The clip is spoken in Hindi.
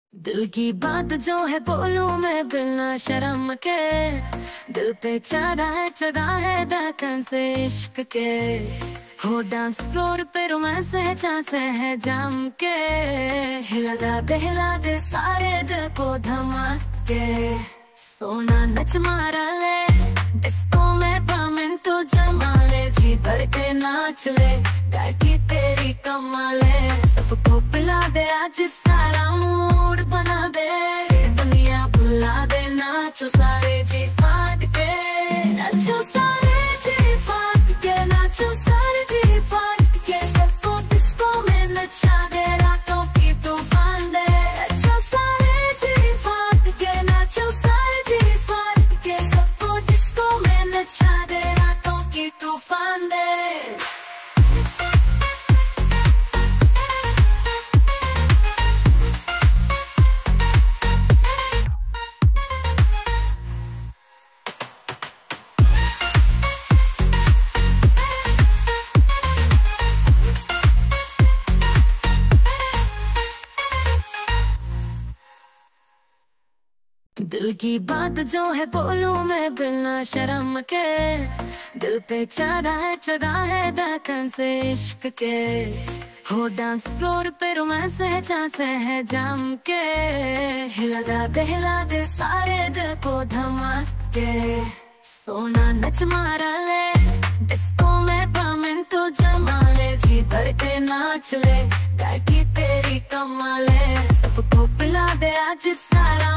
दिल की बात जो है बोलूं मैं बिना शर्म के। दिल पे चढ़ा है धड़कन से इश्क के। हो डांस फ्लोर पे रोमांस है चांस है जम के। हिला दे सारे दिल को धमाके। सोना नच मारा ले डिस्को में पामिन तो जमा ले। जी भर के नाच ले गायकी तेरी कमाले। सबको पिला दे आज सारा मूड बना दे। दुनिया भुला दे नाचो सारे जी फाड़ के। नाचो सारे जी फाड़ के। नाचो सारे जी फाड़ के। सबको डिस्को में नचा दे रातों की तूफान दे। नाचो सारे जी फाड़ के। नाचो सारे जी फाड़ के। सबको डिस्को में नचा दे रातों की तूफान दे। दिल की बात जो है बोलूं मैं बिना शर्म के। दिल पे चढ़ा है धड़कन से इश्क के। हो डांस फ्लोर पे रोमांस है चांस है जम के। हिला दे सारे दिल को धमाके। सोना नच मारा ले डिस्को में पामिन तो जमा ले। जी भर के नाच ले गायकी तेरी कमाले। सबको पिला दे आज सारा